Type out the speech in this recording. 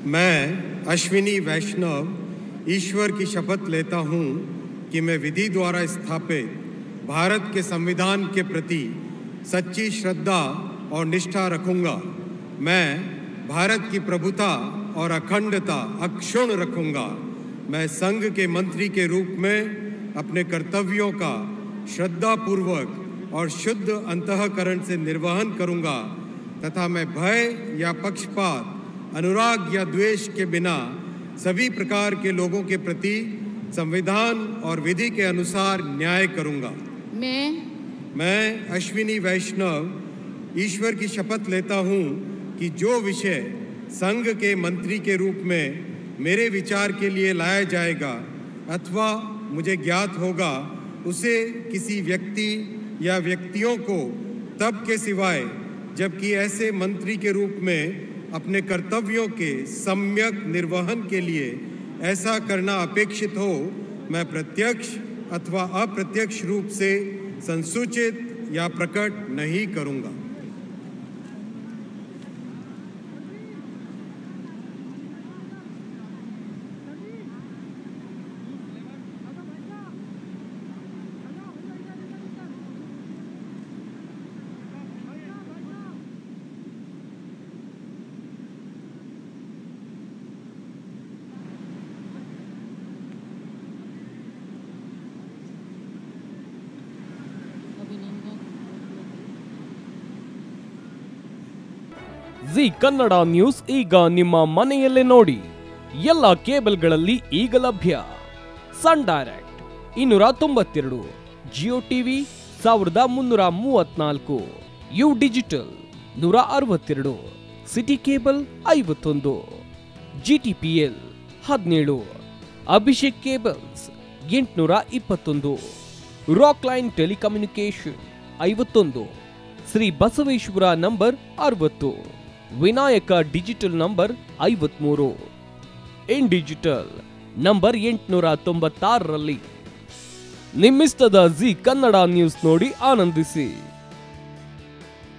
मैं अश्विनी वैष्णव ईश्वर की शपथ लेता हूँ कि मैं विधि द्वारा स्थापित भारत के संविधान के प्रति सच्ची श्रद्धा और निष्ठा रखूँगा। मैं भारत की प्रभुता और अखंडता अक्षुण्ण रखूँगा। मैं संघ के मंत्री के रूप में अपने कर्तव्यों का श्रद्धापूर्वक और शुद्ध अंतःकरण से निर्वहन करूँगा तथा मैं भय या पक्षपात, अनुराग या द्वेष के बिना सभी प्रकार के लोगों के प्रति संविधान और विधि के अनुसार न्याय करूँगा। मैं अश्विनी वैष्णव ईश्वर की शपथ लेता हूँ कि जो विषय संघ के मंत्री के रूप में मेरे विचार के लिए लाया जाएगा अथवा मुझे ज्ञात होगा, उसे किसी व्यक्ति या व्यक्तियों को तब के सिवाय जबकि ऐसे मंत्री के रूप में अपने कर्तव्यों के सम्यक निर्वहन के लिए ऐसा करना अपेक्षित हो, मैं प्रत्यक्ष अथवा अप्रत्यक्ष रूप से संसूचित या प्रकट नहीं करूँगा। ಜಿ ಕನ್ನಡ ನ್ಯೂಸ್ ಈಗ ನಿಮ್ಮ ಮನೆಯಲ್ಲೇ ನೋಡಿ. ಎಲ್ಲ ಕೇಬಲ್ಗಳಲ್ಲಿ ಈಗ ಲಭ್ಯ. Sun Direct 292, Jio TV 1334, U digital 162, city cable 51, GTPL 17, Abhishek cables 821, Rockline telecommunication 51, Shri Basaveshwara number 60, Vinayaka digital number 53, in digital number 896ರಲ್ಲಿ ನಿಮ್ಮಿಸ್ತದ ಜಿ ಕನ್ನಡ ನ್ಯೂಸ್ ನೋಡಿ ಆನಂದಿಸಿ.